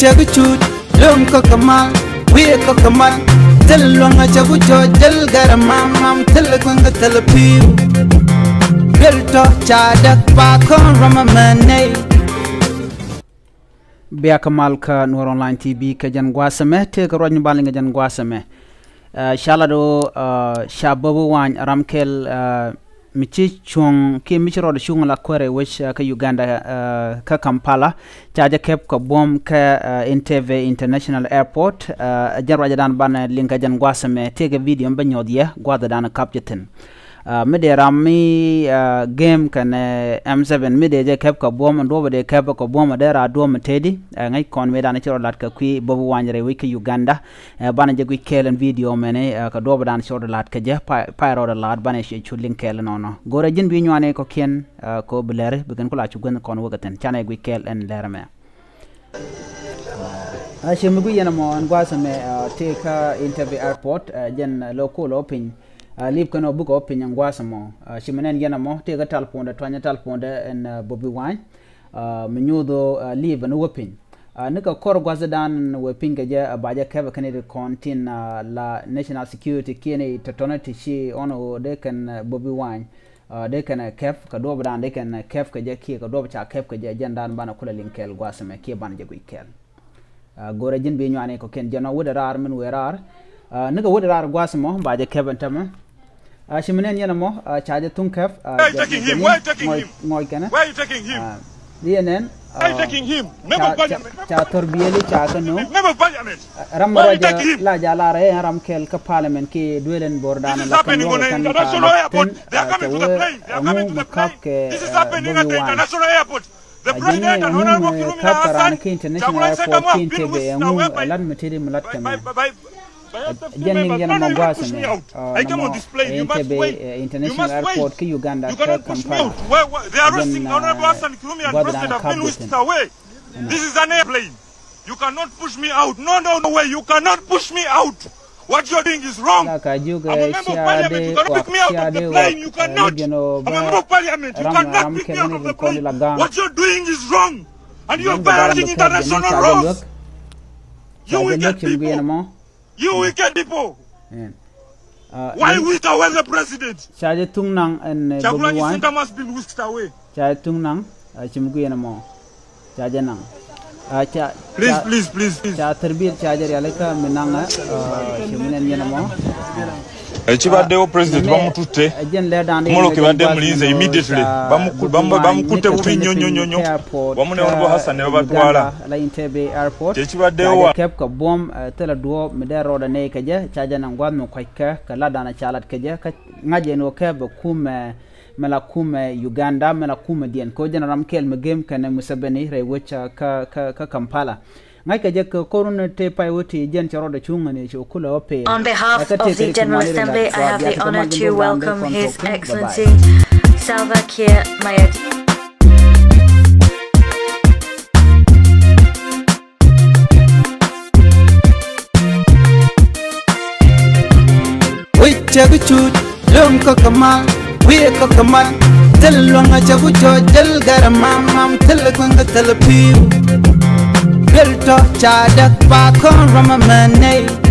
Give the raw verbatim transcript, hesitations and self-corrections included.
chagu chut lum ko kamal we ko kamal tel longa chagu cho jel garamam mam tel kwanga tel piu belto chadak pa kon ramamane biya kamal ka Nuer Online T V ka jan gwasame te ka rodni balinga jan gwasame shala do shababu wan ramkel michi chung ki michi roda chung la kwere which ka Uganda ka Kampala chaja kep ka bom ka Entebbe International Airport jarwa jadan ban linka jan gwasame te ka video mbanyodye gwada dana kapjetin mede rami game kan M seven mede je kep ka bom ndo bede kep ka bom dera do matedi ngai kon me dana chiro lat ka kwi bobu wanjere wi ka Uganda bana je kwi kelen video mene ka do bana chiro lat ka je pyro da lat bana shi chulin kelen nono gore jin bi nyane ko ken ko blere bigan ko la chu gon kon wogaten chane kwi kel en lerme a shemu gu yana mo an gwasame te ka Entebbe Airport jen local open lip kano buko opinion gwasamo shimenen yana mo te ga talponda twanya talponda en bobi wine menyudo live no wepin nika kor gwazadan wepin ga je baja keba kanede kontin la national security kene totonati shi ono de kan bobi wine de kan kef ka do badan de kan kef ka je ki ka do cha kef ka je jandan bana kula linkel gwasame ke ban je guikel gore jin be nyane ko ken jano wodarar men werar nika wodarar gwasamo baja keba tama Shimenen yana mo charge tunkef why are you taking him why are you taking him moy kana why are you taking him denen why are you taking him member of parliament cha torbiyeli cha kanu member of parliament ram raja la jala re ram kel ka parliament ki duelen bordana la kan yo kan international airport they are coming to the plane they are coming to the plane this is happening at the international airport the president and honorable Kirumina Hassan ki international airport ki Entebbe ngu lan metiri mulat kama Jenning yana mangwasa me I come on display you must wait international airport ki Uganda you cannot push me out they are arresting honorable Hassan Kirumi and president have been whisked away this is an airplane you cannot push me out no no no way you cannot push me out what you're doing is wrong I'm a member of parliament you cannot pick me out of the plane you cannot I'm a member of parliament you cannot pick me out of the plane what you're doing is wrong and you're violating international laws you wicked people You wicked people. Yeah. Uh, Why whisk away the president? Charge tung nang and Bobi Wine must be whisked away. Charge tung nang. Chimgu yana mo. Charge nang. Cha. Please, please, please, please. Cha terbiat charge realika menanga. Chimenen yana mo. Chiba deo president bamu tute. Molo kibande mulize immediately. Bamu bamu bamu kute bubi nyo nyo nyo nyo. Bamu ne obo Hassan ne batwala. La Entebbe Airport. Chiba deo kep ka bom tela duo mede roda ne kaje chaja nan gwad mo kwaika kala dana chalat kaje ngaje no keb kume mela kume Uganda mela kume dien ko jana ramkel me game kana musabeni rewecha ka ka ka Kampala. On behalf of the General Assembly, I have the honor to welcome His Excellency Salva Kiir Mayardit. Lum ko kamal we ko kamal tel longa chagu cho jel garamam mam tel kwanga tel piu belto chadak pa kon ramamane